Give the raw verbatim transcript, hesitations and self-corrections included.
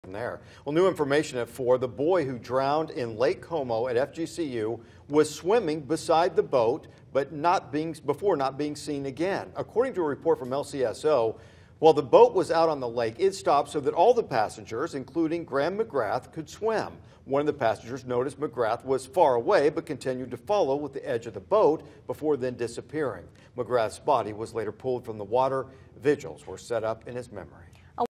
There. Well, new information at four. The boy who drowned in Lake Como at F G C U was swimming beside the boat, but not being before not being seen again. According to a report from L C S O, while the boat was out on the lake, it stopped so that all the passengers, including Graham McGrath, could swim. One of the passengers noticed McGrath was far away, but continued to follow with the edge of the boat before then disappearing. McGrath's body was later pulled from the water. Vigils were set up in his memory.